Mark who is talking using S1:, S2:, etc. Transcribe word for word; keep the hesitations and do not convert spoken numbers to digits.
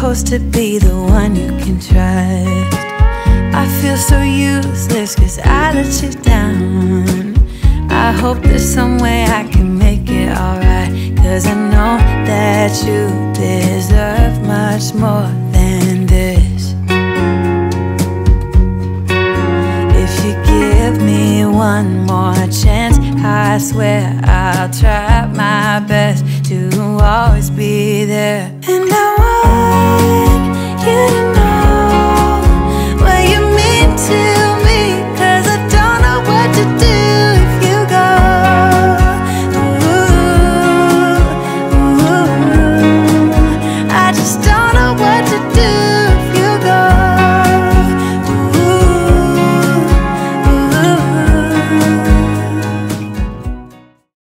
S1: supposed to be the one you can trust. I feel so useless cause I let you down. I hope there's some way I can make it alright, cause I know that you deserve much more than this. If you give me one more chance, I swear I'll try my best to always be there. And I